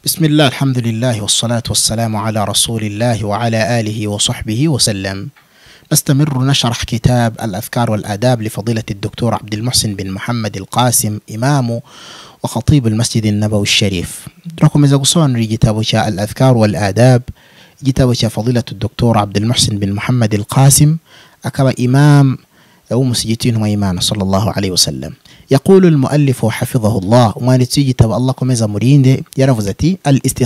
بسم الله الحمد لله والصلاة والسلام على رسول الله وعلى آله وصحبه وسلم. نستمر نشرح كتاب الأذكار والآداب لفضيلة الدكتور عبد المحسن بن محمد القاسم إمام وخطيب المسجد النبوي الشريف. رقم إذا قصون كتاب الأذكار والآداب كتاب فضيلة الدكتور عبد المحسن بن محمد القاسم أكبر إمام أو مسجدين وإيمان صلى الله عليه وسلم. يقول المؤلف حفظه الله وما نتيجة تبع الله كم إذا مرين يرفزتي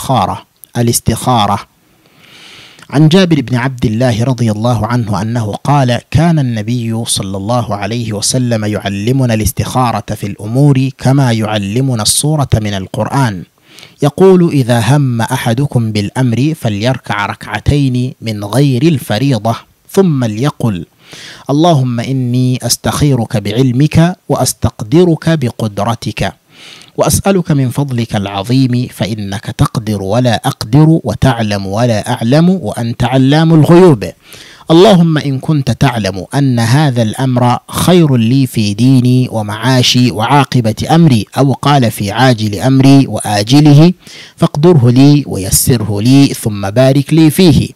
الاستخارة عن جابر بن عبد الله رضي الله عنه أنه قال: كان النبي صلى الله عليه وسلم يعلمنا الاستخارة في الأمور كما يعلمنا السورة من القرآن. يقول: إذا هم أحدكم بالأمر فليركع ركعتين من غير الفريضة ثم ليقل: اللهم إني أستخيرك بعلمك وأستقدرك بقدرتك وأسألك من فضلك العظيم فإنك تقدر ولا أقدر وتعلم ولا أعلم وأنت علام الغيوب. اللهم إن كنت تعلم أن هذا الأمر خير لي في ديني ومعاشي وعاقبة أمري، أو قال في عاجل أمري وآجله، فاقدره لي ويسره لي ثم بارك لي فيه.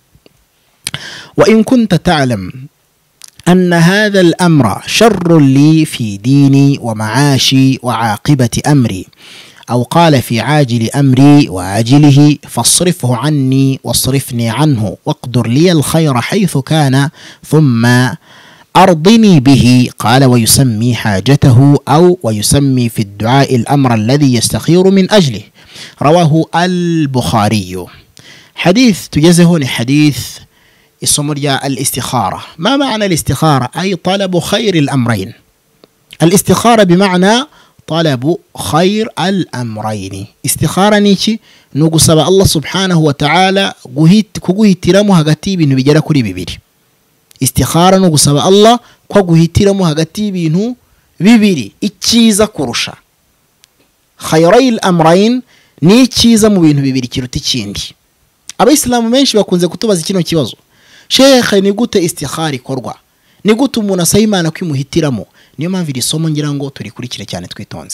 وإن كنت تعلم أن هذا الأمر شر لي في ديني ومعاشي وعاقبة أمري، أو قال في عاجل أمري وآجله، فاصرفه عني واصرفني عنه واقدر لي الخير حيث كان ثم أرضني به. قال: ويسمي حاجته أو ويسمي في الدعاء الأمر الذي يستخير من أجله. رواه البخاري. حديث تجزهون حديث اسمه الاستخارة. ما معنى الاستخارة؟ أي طلب خير الأمرين. الاستخارة بمعنى طلب خير الأمرين. استخارة نيشي نقصب الله سبحانه وتعالى كوهي ترمو هغتي بنو بجرى كوري ببيري. استخارة نقصب الله كوهي ترمو هغتي بنو ببيري إتشيزا كروشا. خيري الأمرين نيشيزا مبينو ببيري كيرو تيشيندي. أبا إسلام منش bakunze kutubaza kino kibazo: Sheikh, ni gute istikhari korwa? Ni gute umuntu asayimana kwimuhitiramo? Niyo mpamvu iri somo ngira ngo turikurikire cyane twitonze.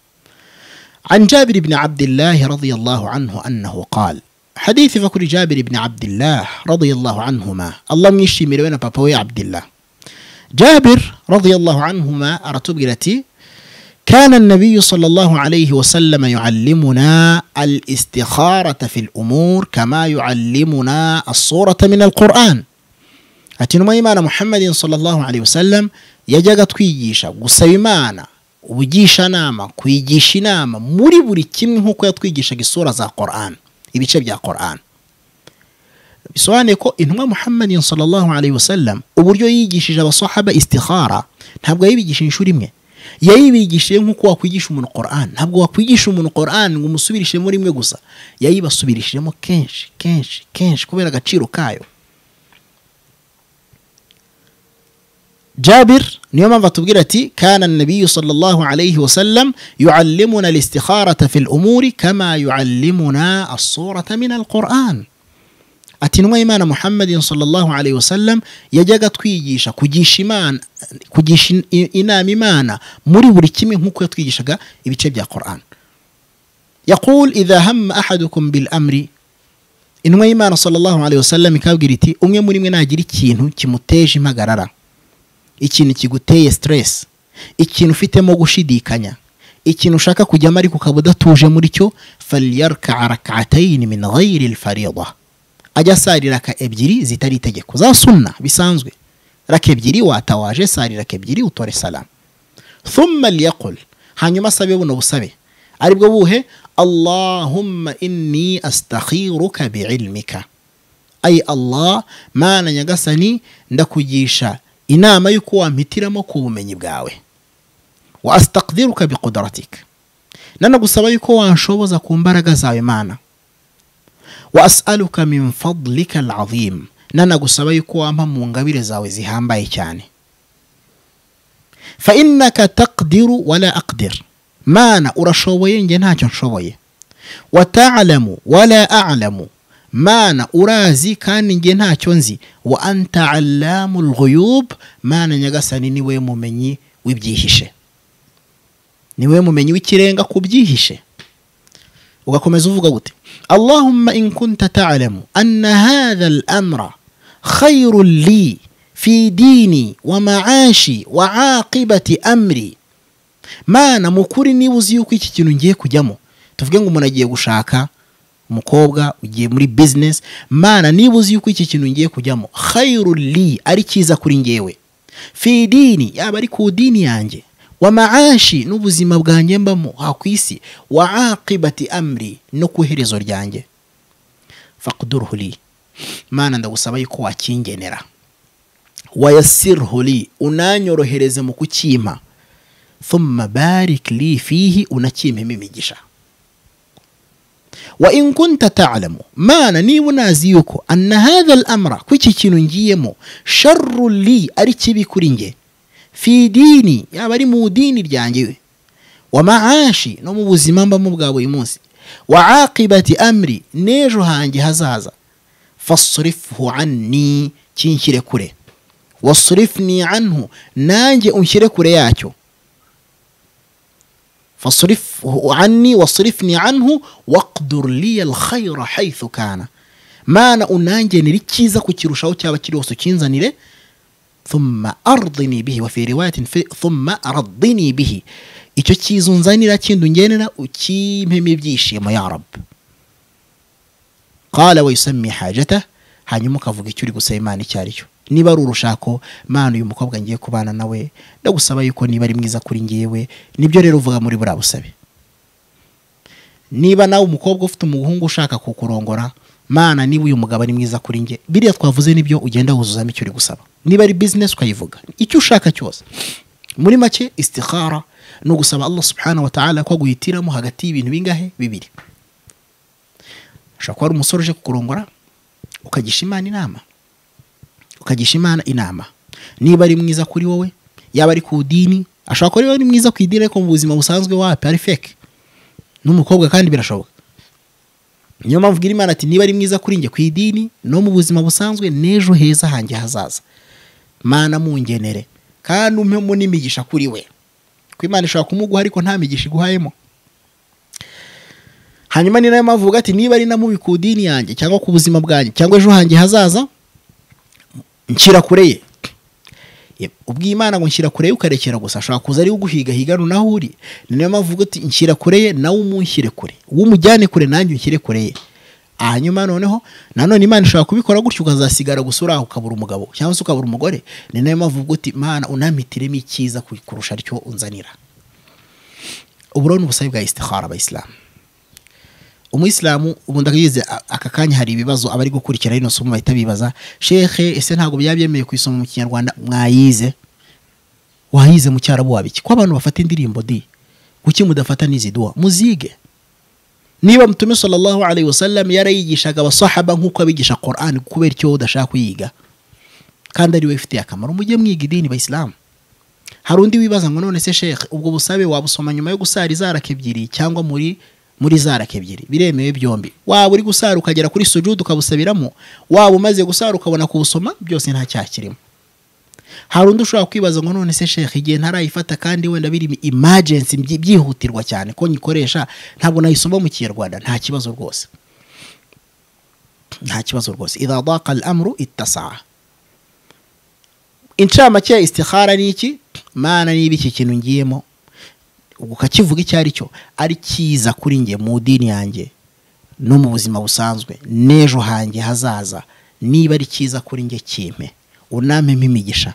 عن جابر بن عبد الله رضي الله عنه أنه قال: حديث فكر جابر بن عبد الله رضي الله عنهما، الله ميشي ميروينا بابوي عبد الله. جابر رضي الله عنهما أرتبغلتي: كان النبي صلى الله عليه وسلم يعلمنا الاستخارة في الأمور كما يعلمنا الصورة من القرآن. أتنما إيمان محمد صلى الله عليه وسلم يجاقت كويجيشا قسيمانا وجيشا ناما كويجيشي ناما مريبوري كمه كويت كويجيشا الصورة ذا القرآن يبيشب جا القرآن. بسواني كو إنما محمد صلى الله عليه وسلم وبرجو يجيشي جاب الصحابة استخارة نحبقى يبيجيشي نشوري منه. yayibigishe nkuko wakwigisha umuntu Qur'an. Ntabwo wakwigisha umuntu Qur'an ngo musubirishije muri mwe gusa, yayibasubirishemo kenshi kubera agaciro kayo. Jabir niyo mpamvu atubwira ati: kana an-nabiy sallallahu alayhi wa sallam yuallimuna al-istikharata fi al-umuri kama yuallimuna as-surata min al-Qur'an. Ati nwa Imana Muhammadin sallallahu alayhi wa sallam yajaga twigisha kugisha inama Imana muri buri kimwe nkuko yatwigishaga ibice bya Qur'an. Yaqul: idha hamma ahadukum bil amri. Inwa Imana sallallahu alayhi wa sallam ikabwira iti: umwe muri mwe nagira ikintu kimuteje impagarara, ikintu kiguteye stress, ikintu ufitemo gushidikanya, ikintu ushaka kujyamo ariko ukabudatuje muri cyo, falyarka rak'atayn min ghayri al-fariḍah. Ajya sari raka ebyiri zitari itegeko za sunna bisanzwe. Raka ebyiri watawaje sari raka ebyiri utore salam. Thumma liyaqul, hanyuma sabe buno busabe aribwo buhe: Allahumma inni astakhiruka bi'ilmika. Ay Allah, mana nyagasani ndakugisha inama yuko wampitiramo ku bumenyi bwawe. Wa astaqdiruka biqudratik, nanagusaba yuko wanshoboza ku mbaraga zawe mana. وأسألك من فضلك العظيم, nanagusaba yuko wampa mu ngabire zawe zihambaye cyane. فإنك تقدر ولا أقدر, mana urashoboye nge ntacyo nshoboye. وتعلم ولا أعلم, mana urazi kandi nge ntacyo nzi. وأنت علام الغيوب, mana nyagasani niwe mumenyi w'ibyihishe, niwe mumenyi w'ikirenga kubyihishe. ugakomeza uvuga gute Allahumma in kunta ta'lamu anna hadha al-amra khayrun li fi dini wa ma'ashi wa 'aqibati amri. Mana mukuri niba uzi yuko iki kintu ngiye kujyamo, tuvuge ngo umuntu agiye gushaka umukobwa, ugiye muri business, Mana niba uzi yuko iki kintu ngiye kujyamo khayrun li, ari kiza kuri ngewe, fi dini, yaba ari ku dini yanjye, wa ma'ashi, n'ubuzima bwanjye mbamo hakwisi, wa 'aqibati amri, no kuherezo ryanjye, faqdurhu li, Mana ndagusaba yuko wakingenera, wayassirhu li, unanyorohereze mu kukimpa, thumma barik li fihi, unakimpemo imigisha. Wa in kunta ta'lamu, Mana niba unazi yuko anna hadha al-amra, ko iki kintu ngiyemo sharrun li, ari kibi kuri nge, fi dini, yaba ari mu dini ryanjye, wa ma'ashi, no mu buzima mbamo bwa buri munsi, wa 'aqibati amri, n'ejo hanjye hazaza, fasrifhu anni, kinshyire kure, wasrifni anhu, nanjye unshyire kure yacyo, fasrifhu anni wasrifni anhu waqdur li al-khayra haythu kana, Mana unangenera icyiza kukirushaho cyaba kiri hose ukinzanire, thumma ardini bihi, wa fi riwayatin thumma ardini bihi, icyo cyiza unzanira kindi ungenera ukimpemo ibyishimo ya Rabb. Qala wa yusammi hajatah, hanyuma ukavuga icyo uri gusaba Imana icyo ari cyo. Niba ari urushako, Mana uyu mukobwa ngiye kubana nawe ndagusaba yuko niba ari mwiza kuri ngewe, nibyo rero uvuga muri buriya busabe. Niba nawe umukobwa ufite umuhungu ushaka kukurongora, Mana niba uyu mugabo ari mwiza kuri nge, biriya twavuze nibyo ugenda wuzuzamo icyo uri gusaba. Niba ari business ukayivuga icyo ushaka cyose. Muri make istikhara no gusaba Allah subhanahu wa ta'ala ko guhitiramo hagati y'ibintu bingahe? Bibiri. Ushaka ari umusore uje kukurongora, ukagisha Imana inama, ukagisha Imana inama, niba ari mwiza kuri wowe, yaba ari ku dini, ashaka ko ari mwiza ku idini ariko mu buzima busanzwe wapi ari fake, n'umukobwa kandi birashoboka. Niyo mpamvu gira Imana ati niba ari mwiza kuri nge ku idini no mu buzima busanzwe, n'ejo heza hanjye hazaza, Mana mungenere kandi umpemo n'imigisha kuri we, ko Imana ishaka kumuguha ariko nta migisha iguhayemo. Hanyuma ni nayo mpamvu uvuga ati niba ari na mubi ku dini yanjye cyangwa ku buzima bwanjye cyangwa ejo hanjye hazaza, nshyira kure ye. Ubwiye Imana ngo nshyira kure ye ukarekera gusa, ashaka kuza ari uguhiga higano naho uri. Ni nayo mpamvu uvuga ati nshyira kure ye nawe umunshyire kure, umujyane kure nanjye unshyire kure ye. Hanyuma noneho nanone Imana ishaka kubikora gutyo ukazasigara gusura ukabura umugabo cyangwa se ukabura umugore. Ni nayo mpamvu uvuga ati Mana unampitiremo icyiza kurusha aricyo unzanira. Uburo n'ubusabe bwa istikhara abayisilamu. Umuyisilamu ubundi akayize aka kanya hari ibibazo abari gukurikira ino somo bahita bibaza, Sheikh ese ntago byabyemeye kwisoma mu Kinyarwanda? Mwayize, wayize mu Cyarabu wabiki ko abantu bafata indirimbo di, kuki mudafata nizi dua muzige? Niba Mtume sallallahu alayhi wasallam yarayigishaga abasahaba nkuko abigisha Qur'an, kubera icyo udashaka kuyiga kandi ari we ifite akamaro, mujye mwiga idini bayisilamu. Hari undi wibaza ngo none se Sheikh ubwo busabe wabusoma nyuma yo gusara izaraka ebyiri cyangwa muri zaraka ebyiri? Biremewe byombi. Waba uri gusara ukagera kuri sujud ukabusabiramo, waba umaze gusara ukabona kubusoma, byose nta cyakirimo. Hari undi ushobora kwibaza ngo none se Sheikh igihe ntarayifata kandi wenda biri emergency byihutirwa cyane ko nyikoresha, ntabwo nayisoma mu Kinyarwanda, nta kibazo rwose, nta kibazo rwose. Idha daqa al-amru ittasa'a. Incamake ya istikhara ni iki? Mana niba iki kintu ngiyemo ukakivuga icyo ari cyo, ari kiza kuri nge mu dini yanjye no mu buzima busanzwe, n'ejo hanjye hazaza, niba ari kiza kuri nge kimpe, unampemo imigisha.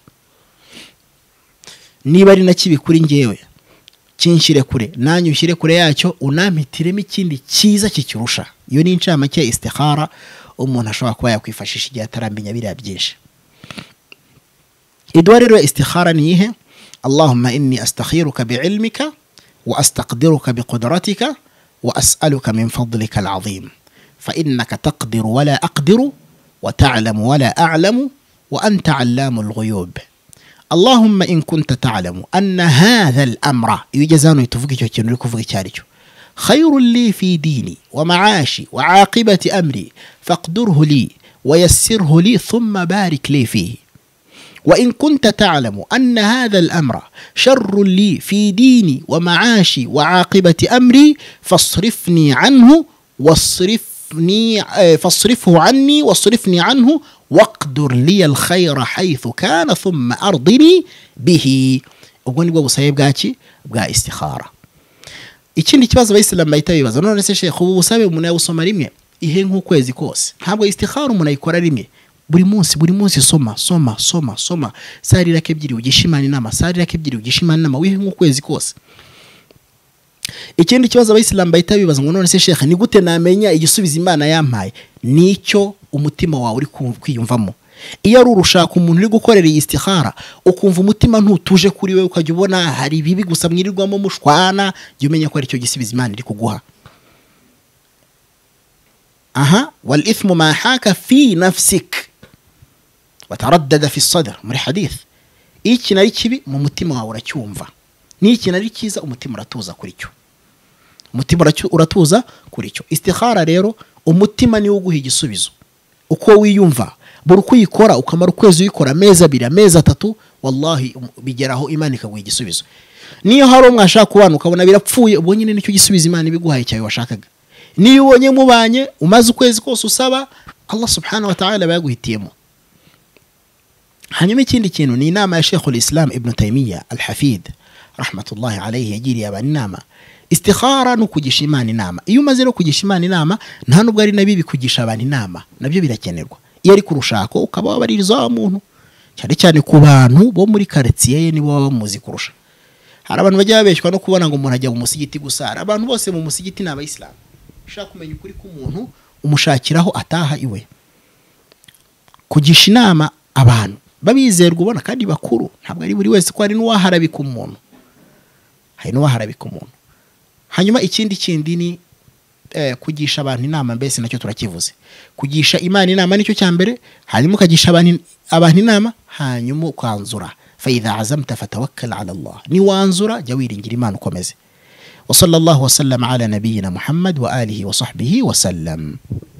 Niba ari na kibi kuri ngewe, kinshire kure, nanjye unshyire kure yacyo, unampitiremo ikindi kiza kikirusha. Iyo ni incamake ya istikhara umuntu ashobora kuba yakwifashisha igihe ataramenya biriya byinshi. Idua rero istikhara ni ihe: Allahumma inni astakhiruka bi'ilmika wa astaqdiruka biqudratika wa as'aluka min fadlika al'azim fa innaka taqdiru wa la aqdiru wa ta'lamu wa la a'lamu wa anta 'allamul ghuyub. Allahumma in kunta ta'lamu anna hadha al-amra, yujazanu ituvuga icyo kintu uri kuvuga icyo ari cyo, khayrun li fi dini wa ma'ashi wa 'aqibati amri faqdurhu li wa yassirhu li thumma barik li fihi وإن كنت تعلم أن هذا الأمر شر لي في ديني ومعاشي وعاقبة أمري فاصرفه عني واصرفني عنه واقدر لي الخير حيث كان ثم أرضني به. ubwo nibwo busabe bwaki bwa istikhara. Ikindi kibazo abayisilamu bahita bibaza, none se Sheikh, ubu busabe umuntu yabusoma rimwe ihe nk'ukwezi kose? Ntabwo istikhara umuntu ayikora rimwe, buri munsi soma sarira kebyiri ugishimana inama, sarira kebyiri ugishimana inama, wihe nk'ukwezi kose. Ikindi kibazo abayisilamu bahita bibaza ngo none se Sheikh, ni gute namenya igisubizo Imana yampaye? Nicyo umutima wawe uri kwiyumvamo. Iyo ari urushaka umuntu uri gukorera iyi istikhara ukumva umutima ntutuje kuri we, ukajya ubona hari bibi gusa mwirirwamo mushwana, jya umenya ko ari cyo gisubizo Imana iri kuguha. wal ithmu ma haka fi nafsik wa taraddada fi sadr, muri hadith. Iki nari kibi mu mutima wawe uracyumva, n'iki nari kiza umutima uratuza kuri cyo, uratuza kuri cyo. Istikhara rero umutima ni wo uguha igisubizo uko wiyumva. buri kuyikora ukamara ukwezi uyikora, amezi 2, amezi 3, wallahi bigeraho Imana ikaguha igisubizo. Niyo hari umwashaka kubana ukabona birapfuye, ubwo nyine nicyo gisubizo Imana ibiguhaye cyawe washakaga. Niyo ubonye mubanye umaze ukwezi kose usaba, Allah subhanahu wa ta'ala bayaguhitiyemo. Hanyuma ikindi kintu ni inama ya Sheikh al-Islam Ibn Taymiyyah al-Hafid rahmatullahi alayhi yagiriye abantu inama. Istikhara no kugisha Imana inama. Iyo umaze no kugisha Imana inama, nta nubwo ari nabibi kugisha abantu inama, nabyo birakenerwa. Iyo ari kurushako ukaba wabaririza wa muntu, cyane cyane ku bantu bo muri quartier ye nibo baba bamuzi kurusha. Hari abantu bajya babeshywa no kubona ngo umuntu ajya mu musigiti gusa. Abantu bose mu musigiti ni abayisilamu. Ushaka kumenya ukuri k'umuntu umushakiraho ataha iwe. Kugisha inama abantu babizerwa ubona kandi bakuru, ntabwo ari buri wese ko ari n'uwaharabika umuntu. Hari n'uwaharabika umuntu. Hanyuma ikindi ni kugisha abantu inama, mbese nacyo turakivuze. Kugisha Imana inama nicyo cyambere, hanyuma ukagisha abantu inama, hanyuma ukanzura. Fa idha azamta fatawakkal ala Allah, ni wanzura jya wiringira Imana ukomeze. Wa sallallahu wa sallam ala nabiyyina Muhammad wa alihi wa sahbihi wa sallam.